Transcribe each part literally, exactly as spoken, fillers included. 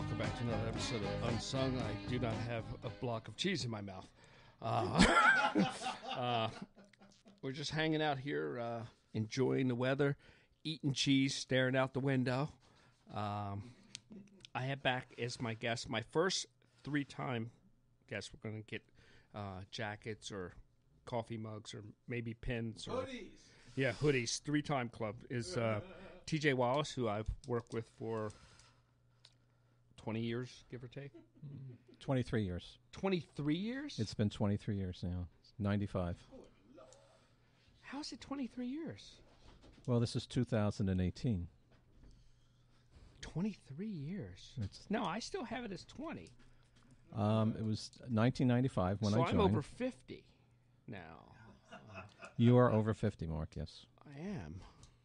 welcome back to another episode of Unsung. I do not have a block of cheese in my mouth. Uh, uh, we're just hanging out here, uh, enjoying the weather, eating cheese, staring out the window. Um, I have back as my guest, my first three-time guest. We're going to get uh, jackets or coffee mugs or maybe pins. Or, hoodies. Yeah, hoodies. Three-time club is uh, T J Wallace, who I've worked with for twenty years, give or take. twenty-three years. twenty-three years? It's been twenty-three years now. It's ninety-five. How is it twenty-three years? Well, this is two thousand eighteen. twenty-three years. It's, no, I still have it as twenty. Um, it was nineteen ninety-five when so I joined. So I'm over fifty now. You are over fifty, Mark, yes. I am.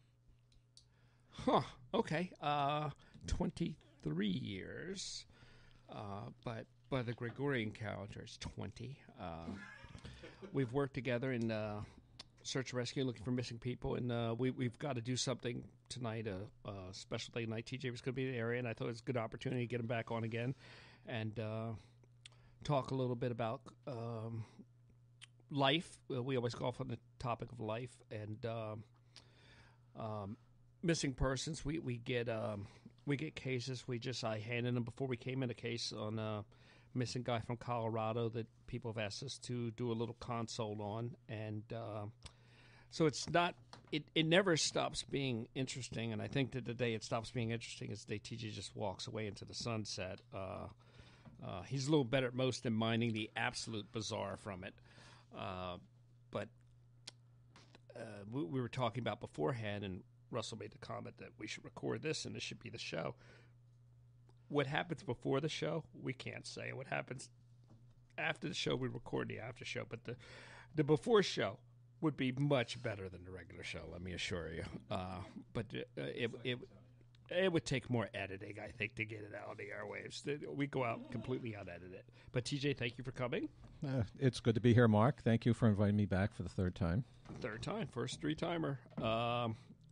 Huh. Okay. Uh, twenty-three years. Uh, but by the Gregorian calendar, it's twenty. Uh, we've worked together in uh, search and rescue, looking for missing people, and uh, we, we've got to do something tonight, a, a special day tonight. T J was going to be in the area, and I thought it was a good opportunity to get him back on again and uh, talk a little bit about um, life. We always go off on the topic of life and um, um, missing persons. We we get um, we get cases. We just I handed them before we came in a case on a missing guy from Colorado that people have asked us to do a little consult on, and uh, so it's not. It, it never stops being interesting, and I think that the day it stops being interesting is the day T J just walks away into the sunset. Uh, uh, he's a little better at most than mining the absolute bizarre from it. Uh, but uh, we, we were talking about beforehand, and Russell made the comment that we should record this, and this should be the show. What happens before the show, we can't say. What happens after the show, we record the after show. But the, the before show would be much better than the regular show, let me assure you. Uh, but uh, it, it it would take more editing, I think, to get it out on the airwaves. We go out completely unedited. But T J, thank you for coming. Uh, it's good to be here, Mark. Thank you for inviting me back for the third time. Third time, first three-timer. Um,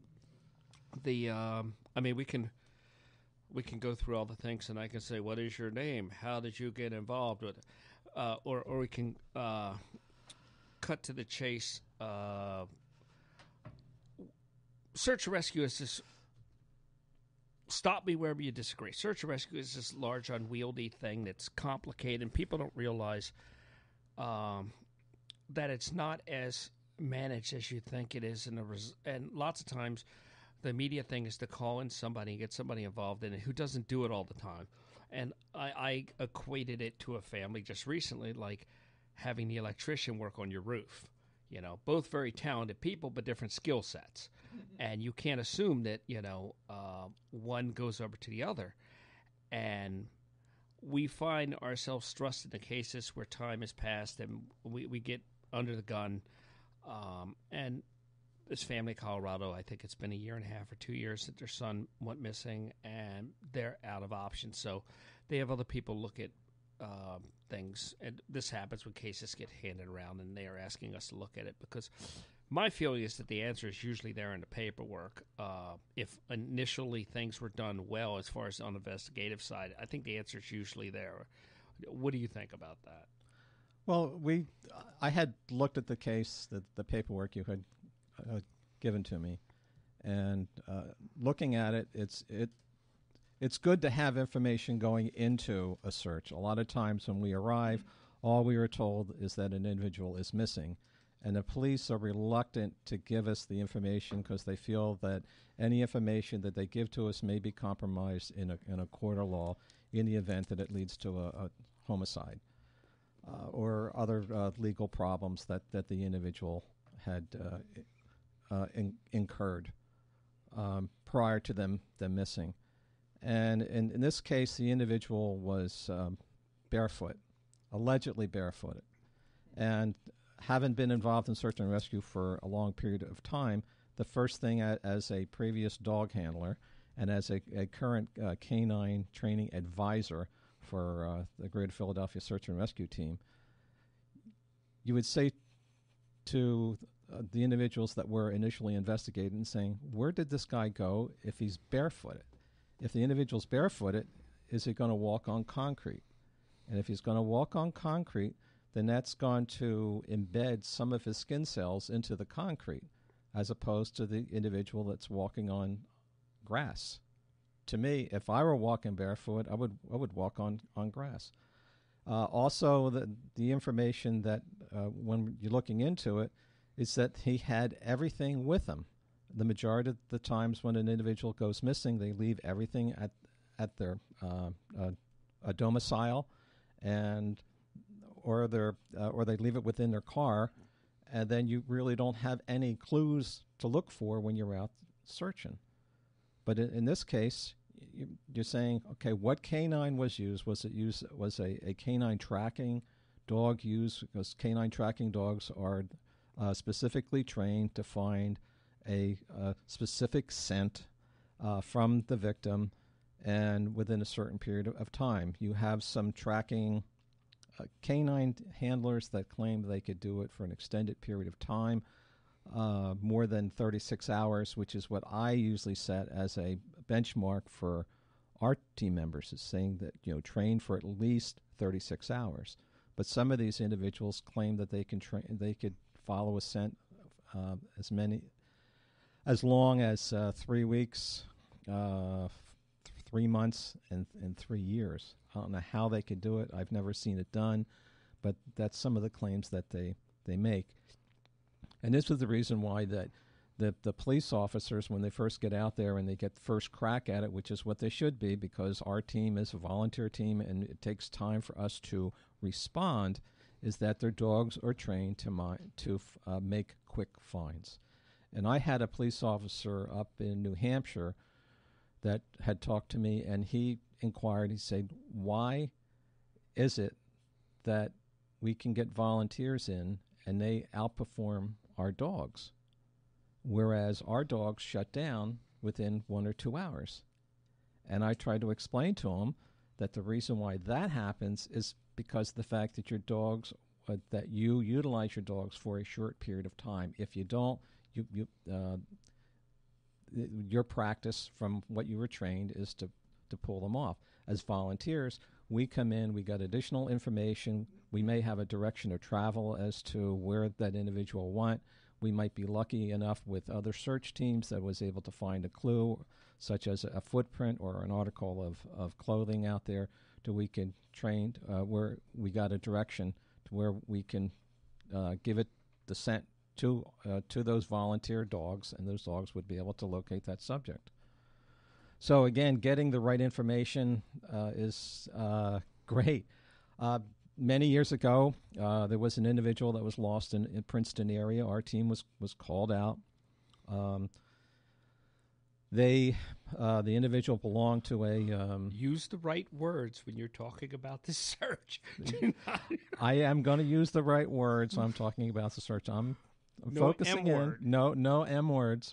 the um, I mean, we can we can go through all the things, and I can say, "What is your name? How did you get involved with it?" Uh, or or we can uh, cut to the chase. Uh, search and rescue is this. Stop me wherever you disagree. Search and rescue is this large, unwieldy thing that's complicated, and people don't realize um, that it's not as managed as you think it is. And, res- and lots of times, the media thing is to call in somebody and get somebody involved in it who doesn't do it all the time. And I, I equated it to a family just recently, like having the electrician work on your roof. You know, both very talented people, but different skill sets. And you can't assume that, you know, uh, one goes over to the other. And we find ourselves thrust into cases where time has passed and we, we get under the gun. Um, and this family in Colorado, I think it's been a year and a half or two years that their son went missing, and they're out of options. So they have other people look at uh, things. And this happens when cases get handed around, and they are asking us to look at it because my feeling is that the answer is usually there in the paperwork. Uh, if initially things were done well as far as on the investigative side, I think the answer is usually there. What do you think about that? Well, we, I had looked at the case, the, the paperwork you had uh, given to me, and uh, looking at it, it's it, it's good to have information going into a search. A lot of times when we arrive, all we are told is that an individual is missing. And the police are reluctant to give us the information because they feel that any information that they give to us may be compromised in a, in a court of law in the event that it leads to a, a homicide uh, or other uh, legal problems that, that the individual had uh, uh, in, incurred um, prior to them, them missing. And in, in this case, the individual was um, barefoot, allegedly barefooted. And having been involved in search and rescue for a long period of time, the first thing a, as a previous dog handler and as a, a current uh, canine training advisor for uh, the Greater Philadelphia Search and Rescue Team, you would say to uh, the individuals that were initially investigated and saying, where did this guy go if he's barefooted? If the individual's barefooted, is he going to walk on concrete? And if he's going to walk on concrete, then that's going to embed some of his skin cells into the concrete, as opposed to the individual that's walking on grass. To me, if I were walking barefoot, I would I would walk on, on grass. Uh, also, the the information that uh, when you're looking into it is that he had everything with him. The majority of the times when an individual goes missing, they leave everything at at their uh, uh, a domicile, and or their uh, or they leave it within their car, and then you really don't have any clues to look for when you're out searching. But in, in this case, you, you're saying, okay, what canine was used? Was it used? Was a, a canine tracking dog used? Because canine tracking dogs are uh, specifically trained to find a, a specific scent uh, from the victim, and within a certain period of, of time. You have some tracking uh, canine handlers that claim they could do it for an extended period of time. Uh, more than thirty-six hours, which is what I usually set as a benchmark for our team members, is saying that, you know, train for at least thirty-six hours. But some of these individuals claim that they can train, they could follow a scent uh, as many, as long as uh, three weeks, uh, th- three months, and and three years. I don't know how they could do it. I've never seen it done, but that's some of the claims that they they make. And this was the reason why that the, the police officers, when they first get out there and they get the first crack at it, which is what they should be, because our team is a volunteer team and it takes time for us to respond, is that their dogs are trained to mi- to uh, make quick finds. And I had a police officer up in New Hampshire that had talked to me, and he inquired, he said, why is it that we can get volunteers in and they outperform our dogs, whereas our dogs shut down within one or two hours? And I tried to explain to him that the reason why that happens is because of the fact that your dogs, uh, that you utilize your dogs for a short period of time. If you don't, you, you uh, your practice from what you were trained is to, to pull them off. As volunteers, we come in, we got additional information. We may have a direction of travel as to where that individual went. We might be lucky enough with other search teams that was able to find a clue, such as a footprint or an article of, of clothing out there, to we can train uh, where we got a direction to where we can uh, give it the scent to uh, to those volunteer dogs, and those dogs would be able to locate that subject. So again, getting the right information uh, is uh, great. Uh, many years ago, uh, there was an individual that was lost in, in Princeton area. Our team was, was called out. Um, they, uh, the individual belonged to a... Um, use the right words when you're talking about the search. I am going to use the right words. I'm talking about the search. I'm, I'm no focusing M word. in. No, no M words.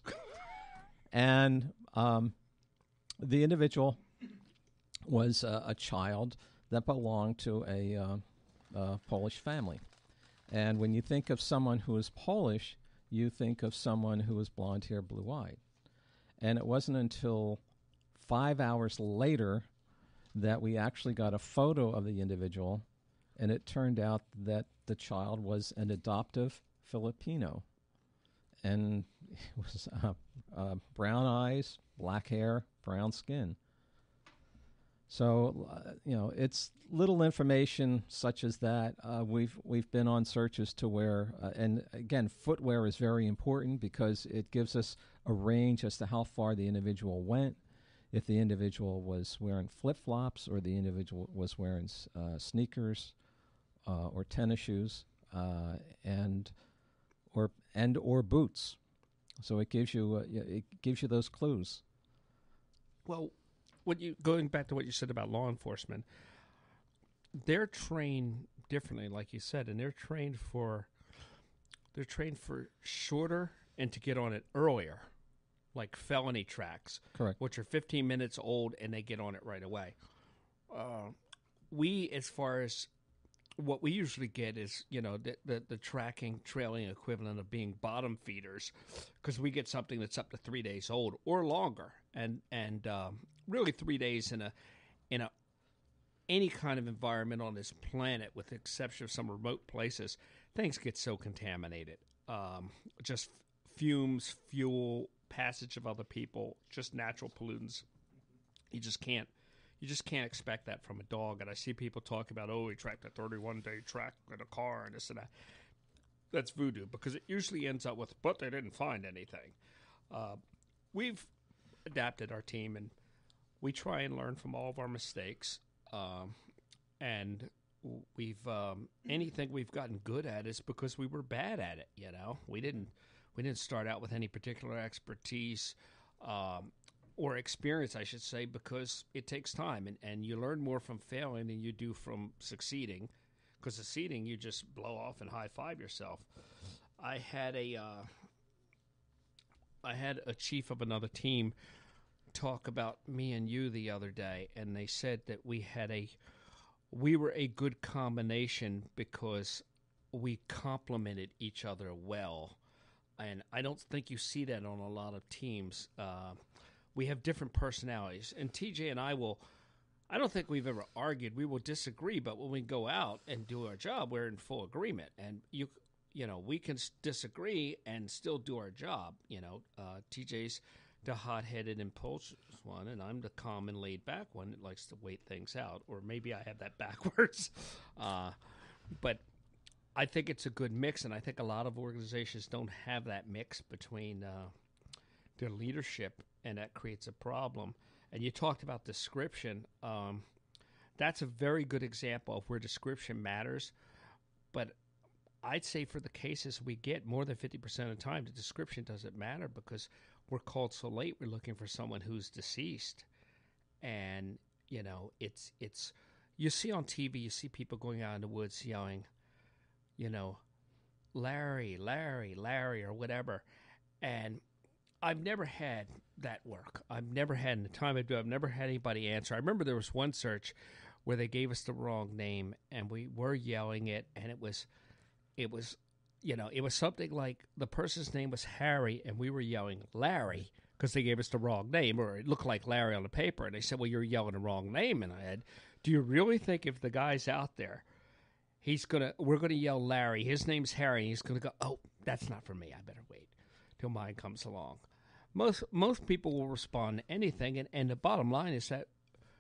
And... Um, The individual was uh, a child that belonged to a uh, uh, Polish family. And when you think of someone who is Polish, you think of someone who is blonde hair, blue-eyed. And it wasn't until five hours later that we actually got a photo of the individual, and it turned out that the child was an adoptive Filipino. And it was uh, uh, brown eyes, black hair, brown skin. So, uh, you know, it's little information such as that. Uh, we've we've been on searches to where, uh, and again, footwear is very important because it gives us a range as to how far the individual went. If the individual was wearing flip-flops or the individual was wearing uh, sneakers uh, or tennis shoes, uh, and or and or boots. So it gives you uh, it gives you those clues. Well, what you going back to what you said about law enforcement, they're trained differently, like you said, and they're trained for they're trained for shorter and to get on it earlier, like felony tracks, correct, which are fifteen minutes old, and they get on it right away. Uh, we, as far as what we usually get is, you know, the, the, the tracking, trailing equivalent of being bottom feeders, because we get something that's up to three days old or longer, and and um, really three days in a in a any kind of environment on this planet, with the exception of some remote places, things get so contaminated. Um, just fumes, fuel, passage of other people, just natural pollutants. You just can't. You just can't expect that from a dog. And I see people talk about, oh, he tracked a thirty-one day track in a car and this and that. That's voodoo, because it usually ends up with, but they didn't find anything. Uh, we've adapted our team, and we try and learn from all of our mistakes. Um, and we've um, anything we've gotten good at is because we were bad at it. You know, we didn't we didn't start out with any particular expertise um, or experience, I should say, because it takes time, and, and you learn more from failing than you do from succeeding. Because succeeding, you just blow off and high five yourself. I had a uh, I had a chief of another team talk about me and you the other day, and they said that we had a we were a good combination because we complemented each other well. And I don't think you see that on a lot of teams. Uh, we have different personalities, and T J and I will. I don't think we've ever argued. We will disagree, but when we go out and do our job, we're in full agreement. And you, you know, we can disagree and still do our job. You know, uh, T J's the hot-headed, impulsive one, and I'm the calm and laid-back one that likes to wait things out. Or maybe I have that backwards. Uh, but I think it's a good mix, and I think a lot of organizations don't have that mix between uh, their leadership, and that creates a problem. And you talked about description. Um, that's a very good example of where description matters. But I'd say for the cases we get, more than fifty percent of the time, the description doesn't matter because we're called so late. We're looking for someone who's deceased. And, you know, it's, it's you see on T V, you see people going out in the woods yelling, you know, Larry, Larry, Larry, or whatever. And I've never had that work. I've never had, in the time I do, I've never had anybody answer. I remember there was one search where they gave us the wrong name, and we were yelling it, and it was, it was, you know, it was something like the person's name was Harry, and we were yelling Larry because they gave us the wrong name, or it looked like Larry on the paper. And they said, well, you're yelling the wrong name. And I had, do you really think if the guy's out there, he's going to, we're going to yell Larry, his name's Harry, and he's going to go, oh, that's not for me. I better wait till mine comes along. Most most people will respond to anything, and, and the bottom line is that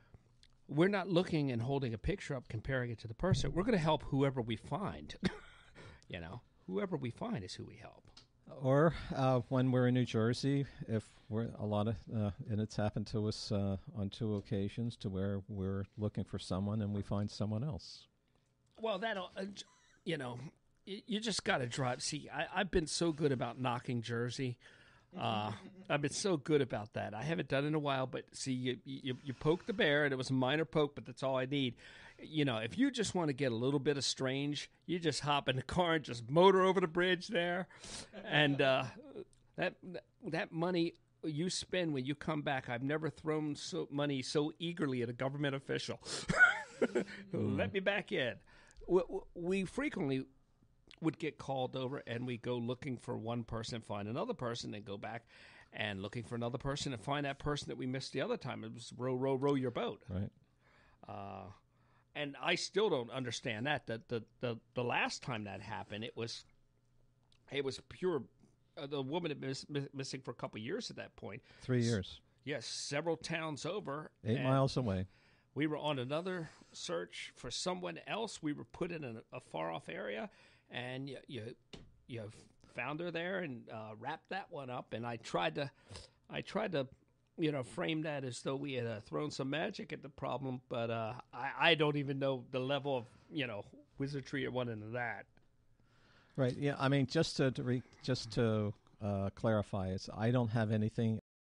we're not looking and holding a picture up, comparing it to the person. We're going to help whoever we find. You know, whoever we find is who we help. Or uh, when we're in New Jersey, if we're a lot of, uh, and it's happened to us uh, on two occasions, to where we're looking for someone and we find someone else. Well, that'll, uh, you know, you, you just got to drive. See, I, I've been so good about knocking Jersey. Uh, I've been so good about that. I haven't done it in a while, but see, you, you you poke the bear, and it was a minor poke, but that's all I need. You know, if you just want to get a little bit of strange, you just hop in the car and just motor over the bridge there, and uh, that that money you spend when you come back, I've never thrown so money so eagerly at a government official. Let me back in. We, we frequently would get called over, and we go looking for one person, find another person, then go back and looking for another person and find that person that we missed the other time. It was row, row, row your boat. Right. Uh, and I still don't understand that. The, the, the, the last time that happened, it was it was pure. Uh, the woman had been miss, miss, missing for a couple of years at that point. Three years. Yes, several towns over. Eight miles away. We were on another search for someone else. We were put in a, a far-off area. And you, you you found her there and uh, wrapped that one up. And I tried to, I tried to, you know, frame that as though we had uh, thrown some magic at the problem. But uh, I, I don't even know the level of, you know, wizardry that went into that. Right. Yeah. I mean, just to, to re, just to uh, clarify, it's I don't have anything